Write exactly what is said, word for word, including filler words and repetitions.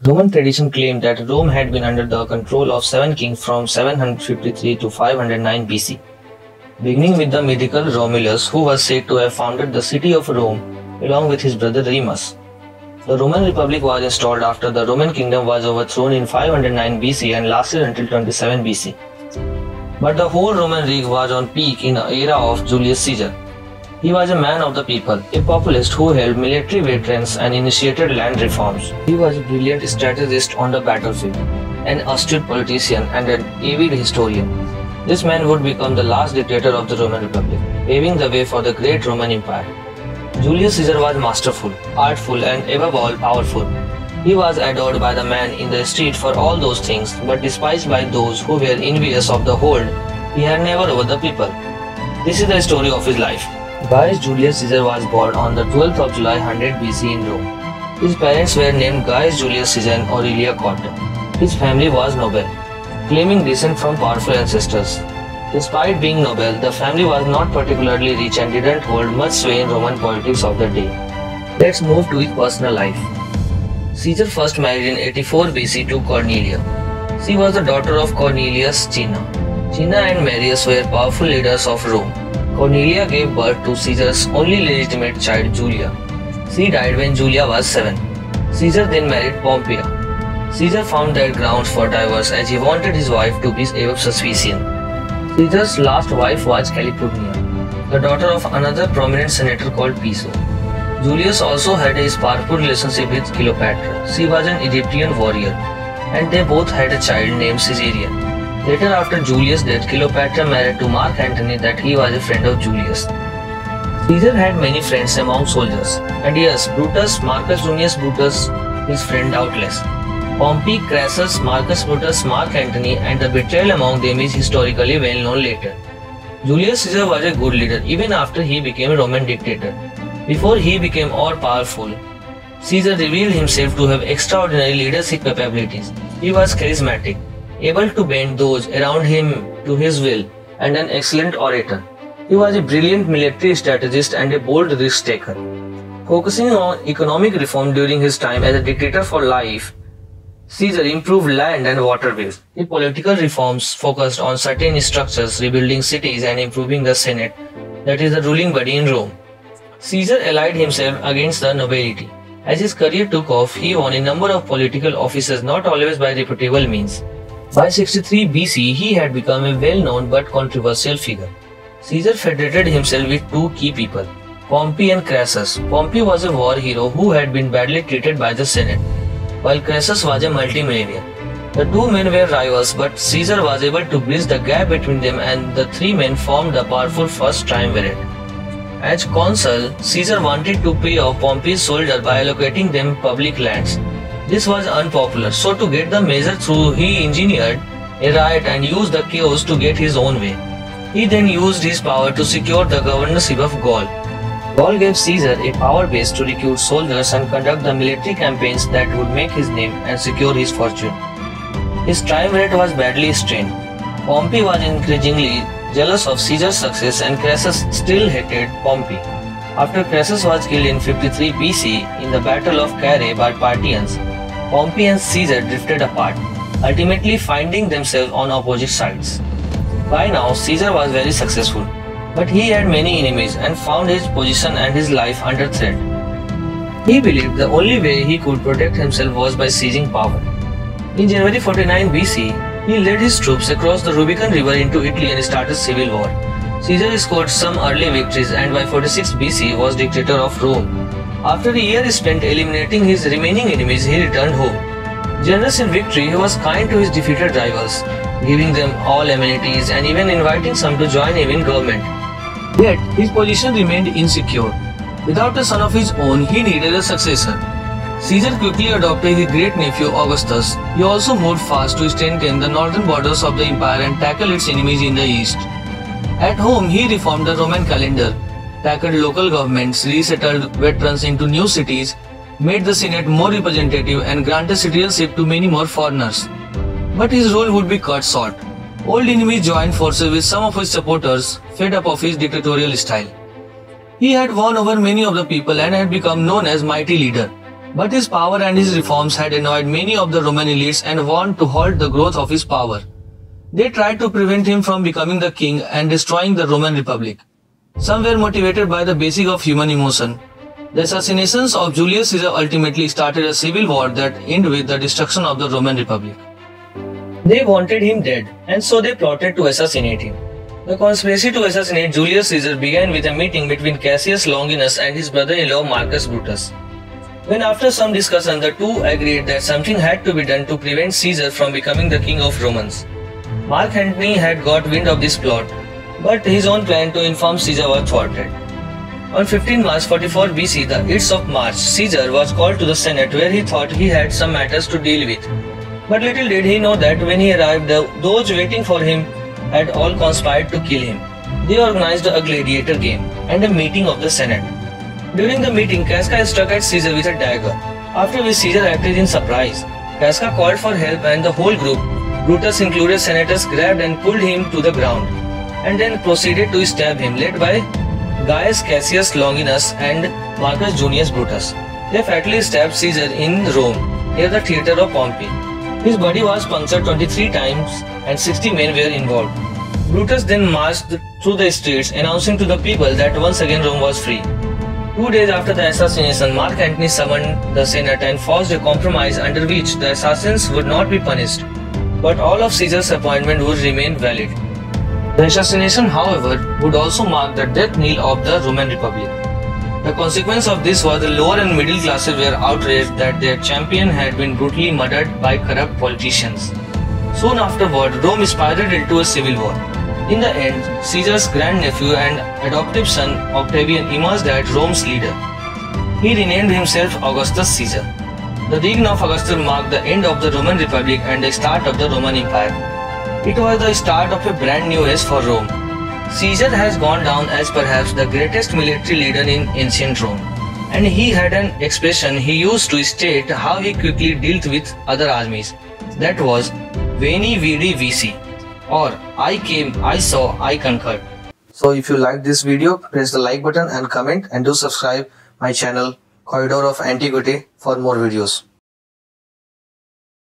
Roman tradition claimed that Rome had been under the control of seven kings from seven hundred fifty-three to five hundred nine B C, beginning with the mythical Romulus, who was said to have founded the city of Rome along with his brother Remus. The Roman Republic was installed after the Roman kingdom was overthrown in five hundred nine B C and lasted until twenty-seven B C. But the whole Roman Reich was on peak in the era of Julius Caesar. He was a man of the people, a populist who held military veterans and initiated land reforms. He was a brilliant strategist on the battlefield, an astute politician and an avid historian. This man would become the last dictator of the Roman Republic, paving the way for the great Roman Empire. Julius Caesar was masterful, artful and above all powerful. He was adored by the man in the street for all those things, but despised by those who were envious of the hold he had never over the people. This is the story of his life. Gaius Julius Caesar was born on the twelfth of July one hundred B C in Rome. His parents were named Gaius Julius Caesar and Aurelia Cotta. His family was noble, claiming descent from powerful ancestors. Despite being noble, the family was not particularly rich and didn't hold much sway in Roman politics of the day. Let's move to his personal life. Caesar first married in eighty-four B C to Cornelia. She was the daughter of Cornelius Cinna. Cinna and Marius were powerful leaders of Rome. Cornelia gave birth to Caesar's only legitimate child, Julia. She died when Julia was seven. Caesar then married Pompeia. Caesar found that grounds for divorce as he wanted his wife to be above suspicion. Caesar's last wife was Calpurnia, the daughter of another prominent senator called Piso. Julius also had a powerful relationship with Cleopatra. She was an Egyptian warrior, and they both had a child named Caesarion. Later, after Julius' death, Cleopatra married to Mark Antony that he was a friend of Julius. Caesar had many friends among soldiers, and yes, Brutus, Marcus Junius Brutus, his friend doubtless. Pompey, Crassus, Marcus Brutus, Mark Antony, and the betrayal among them is historically well known later. Julius Caesar was a good leader even after he became a Roman dictator. Before he became all powerful, Caesar revealed himself to have extraordinary leadership capabilities. He was charismatic, able to bend those around him to his will, and an excellent orator. He was a brilliant military strategist and a bold risk taker. Focusing on economic reform during his time as a dictator for life, Caesar improved land and waterways. His political reforms focused on certain structures, rebuilding cities and improving the Senate, that is the ruling body in Rome. Caesar allied himself against the nobility. As his career took off, he won a number of political offices, not always by reputable means. By sixty-three B C, he had become a well-known but controversial figure. Caesar federated himself with two key people, Pompey and Crassus. Pompey was a war hero who had been badly treated by the Senate, while Crassus was a multimillionaire. The two men were rivals, but Caesar was able to bridge the gap between them, and the three men formed the powerful first triumvirate. As consul, Caesar wanted to pay off Pompey's soldiers by allocating them public lands. This was unpopular, so to get the measure through, he engineered a riot and used the chaos to get his own way. He then used his power to secure the governorship of Gaul. Gaul gave Caesar a power base to recruit soldiers and conduct the military campaigns that would make his name and secure his fortune. His triumvirate was badly strained. Pompey was increasingly jealous of Caesar's success, and Crassus still hated Pompey. After Crassus was killed in fifty-three B C in the Battle of Carrhae by Parthians, Pompey and Caesar drifted apart, ultimately finding themselves on opposite sides. By now, Caesar was very successful, but he had many enemies and found his position and his life under threat. He believed the only way he could protect himself was by seizing power. In January forty-nine B C, he led his troops across the Rubicon River into Italy and started civil war. Caesar scored some early victories and by forty-six B C was dictator of Rome. After a year spent eliminating his remaining enemies, he returned home. Generous in victory, he was kind to his defeated rivals, giving them all amenities and even inviting some to join him in government. Yet, his position remained insecure. Without a son of his own, he needed a successor. Caesar quickly adopted his great-nephew Augustus. He also moved fast to strengthen the northern borders of the empire and tackle its enemies in the east. At home, he reformed the Roman calendar, tackled local governments, resettled veterans into new cities, made the Senate more representative and granted citizenship to many more foreigners. But his rule would be cut short. Old enemies joined forces with some of his supporters, fed up of his dictatorial style. He had won over many of the people and had become known as mighty leader. But his power and his reforms had annoyed many of the Roman elites and wanted to halt the growth of his power. They tried to prevent him from becoming the king and destroying the Roman Republic. Some were motivated by the basic of human emotion. The assassinations of Julius Caesar ultimately started a civil war that ended with the destruction of the Roman Republic. They wanted him dead, and so they plotted to assassinate him. The conspiracy to assassinate Julius Caesar began with a meeting between Cassius Longinus and his brother-in-law Marcus Brutus. When after some discussion the two agreed that something had to be done to prevent Caesar from becoming the king of Romans. Mark Antony had got wind of this plot, but his own plan to inform Caesar was thwarted. On fifteenth March forty-four B C, the Ides of March, Caesar was called to the Senate where he thought he had some matters to deal with. But little did he know that when he arrived, the, those waiting for him had all conspired to kill him. They organized a gladiator game and a meeting of the Senate. During the meeting, Casca struck at Caesar with a dagger, after which Caesar acted in surprise. Casca called for help and the whole group, Brutus included senators, grabbed and pulled him to the ground, and then proceeded to stab him, led by Gaius Cassius Longinus and Marcus Junius Brutus. They fatally stabbed Caesar in Rome, near the theatre of Pompey. His body was punctured twenty-three times and sixty men were involved. Brutus then marched through the streets, announcing to the people that once again Rome was free. Two days after the assassination, Mark Antony summoned the Senate and forced a compromise under which the assassins would not be punished, but all of Caesar's appointment would remain valid. The assassination, however, would also mark the death knell of the Roman Republic. The consequence of this was the lower and middle classes were outraged that their champion had been brutally murdered by corrupt politicians. Soon afterward, Rome spiraled into a civil war. In the end, Caesar's grandnephew and adoptive son Octavian emerged as Rome's leader. He renamed himself Augustus Caesar. The reign of Augustus marked the end of the Roman Republic and the start of the Roman Empire. It was the start of a brand new age for Rome. Caesar has gone down as perhaps the greatest military leader in ancient Rome, and he had an expression he used to state how he quickly dealt with other armies. That was Veni Vidi Vici, or I came, I saw, I conquered. So if you like this video, press the like button and comment, and do subscribe my channel Corridor of Antiquity for more videos.